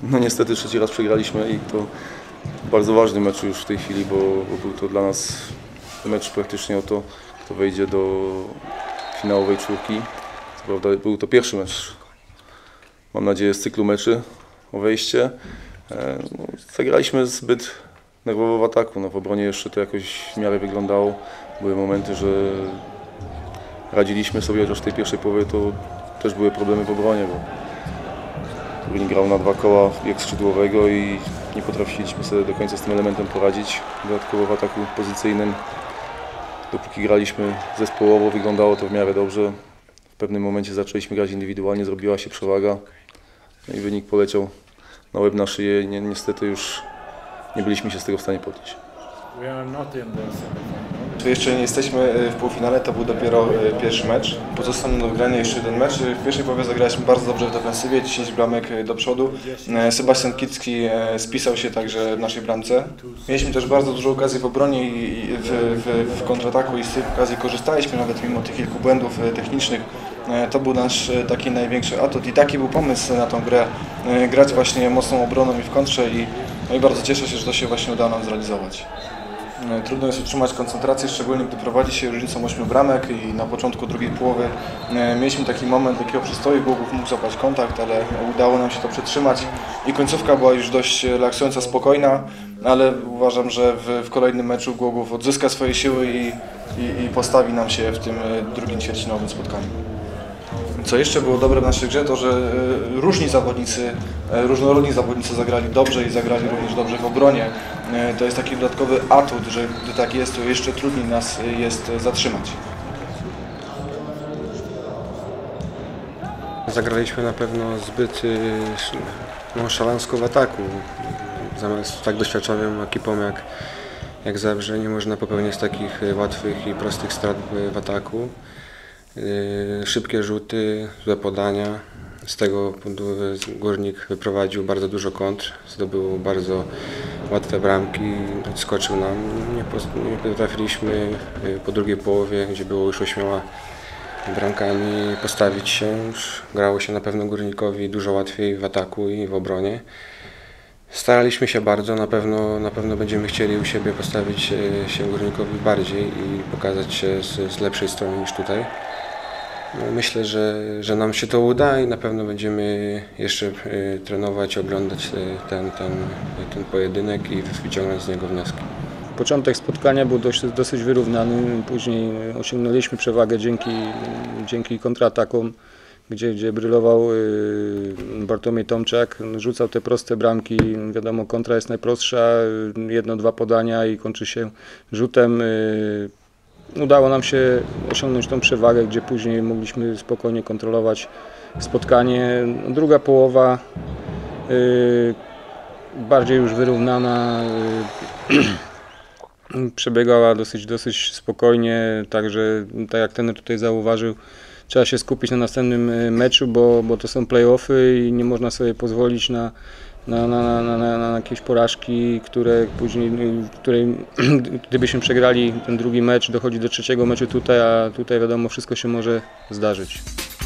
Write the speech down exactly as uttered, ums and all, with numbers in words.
No niestety trzeci raz przegraliśmy i to bardzo ważny mecz już w tej chwili, bo, bo był to dla nas mecz praktycznie o to, kto wejdzie do finałowej czwórki. Co prawda był to pierwszy mecz, mam nadzieję, z cyklu meczy o wejście. No, zagraliśmy zbyt nerwowo w ataku, no, w obronie jeszcze to jakoś w miarę wyglądało. Były momenty, że radziliśmy sobie, chociaż w tej pierwszej połowie to też były problemy w obronie, bo Górnik grał na dwa koła bieg skrzydłowego i nie potrafiliśmy sobie do końca z tym elementem poradzić. Dodatkowo w ataku pozycyjnym, dopóki graliśmy zespołowo, wyglądało to w miarę dobrze. W pewnym momencie zaczęliśmy grać indywidualnie, zrobiła się przewaga, no i wynik poleciał na łeb, na szyję i ni niestety już nie byliśmy się z tego w stanie podnieść. Tu jeszcze nie jesteśmy w półfinale, to był dopiero pierwszy mecz. Pozostał do wygrania jeszcze jeden mecz. W pierwszej połowie zagraliśmy bardzo dobrze w defensywie, dziesięć bramek do przodu. Sebastian Kicki spisał się także w naszej bramce. Mieliśmy też bardzo dużo okazji w obronie i w, w, w kontrataku i z tych okazji korzystaliśmy, nawet mimo tych kilku błędów technicznych. To był nasz taki największy atut i taki był pomysł na tą grę, grać właśnie mocną obroną i w kontrze i, no i bardzo cieszę się, że to się właśnie udało nam zrealizować. Trudno jest utrzymać koncentrację, szczególnie gdy prowadzi się różnicą ośmiu bramek i na początku drugiej połowy mieliśmy taki moment takiego przystoju, Głogów mógł złapać kontakt, ale udało nam się to przetrzymać i końcówka była już dość relaksująca, spokojna, ale uważam, że w, w kolejnym meczu Głogów odzyska swoje siły i, i, i postawi nam się w tym drugim ćwierćfinałowym spotkaniu. Co jeszcze było dobre w naszej grze, to że różni zawodnicy, różnorodni zawodnicy zagrali dobrze i zagrali również dobrze w obronie. To jest taki dodatkowy atut, że gdy tak jest, to jeszcze trudniej nas jest zatrzymać. Zagraliśmy na pewno zbyt nonszalancko w ataku. Zamiast tak doświadczoną ekipą jak, jak Zabrze nie można popełniać takich łatwych i prostych strat w ataku. Szybkie rzuty, złe podania. Z tego Górnik wyprowadził bardzo dużo kontr, zdobył bardzo łatwe bramki, odskoczył nam. Nie potrafiliśmy po drugiej połowie, gdzie było już ośmioma bramkami, postawić się. Już grało się na pewno Górnikowi dużo łatwiej w ataku i w obronie. Staraliśmy się bardzo, na pewno, na pewno będziemy chcieli u siebie postawić się Górnikowi bardziej i pokazać się z, z lepszej strony niż tutaj. Myślę, że, że nam się to uda i na pewno będziemy jeszcze y, trenować, oglądać ten, ten, ten pojedynek i wyciągnąć z niego wnioski. Początek spotkania był dość, dosyć wyrównany, później osiągnęliśmy przewagę dzięki, dzięki kontratakom, gdzie, gdzie brylował y, Bartłomiej Tomczak, rzucał te proste bramki, wiadomo, kontra jest najprostsza, jedno, dwa podania i kończy się rzutem. Y, Udało nam się osiągnąć tą przewagę, gdzie później mogliśmy spokojnie kontrolować spotkanie. Druga połowa yy, bardziej już wyrównana, yy, przebiegała dosyć, dosyć spokojnie, także tak jak trener tutaj zauważył, trzeba się skupić na następnym meczu, bo, bo to są play-offy i nie można sobie pozwolić na Na, na, na, na, na jakieś porażki, które później, której, gdybyśmy przegrali ten drugi mecz, dochodzi do trzeciego meczu tutaj, a tutaj wiadomo, wszystko się może zdarzyć.